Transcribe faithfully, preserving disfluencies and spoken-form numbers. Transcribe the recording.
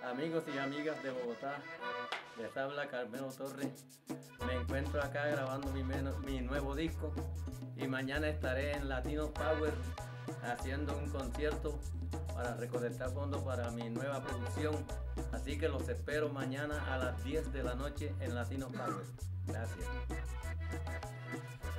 Amigos y amigas de Bogotá, les habla Carmelo Torres. Me encuentro acá grabando mi, mi nuevo disco y mañana estaré en Latino Power haciendo un concierto para recolectar fondos para mi nueva producción. Así que los espero mañana a las diez de la noche en Latino Power. Gracias.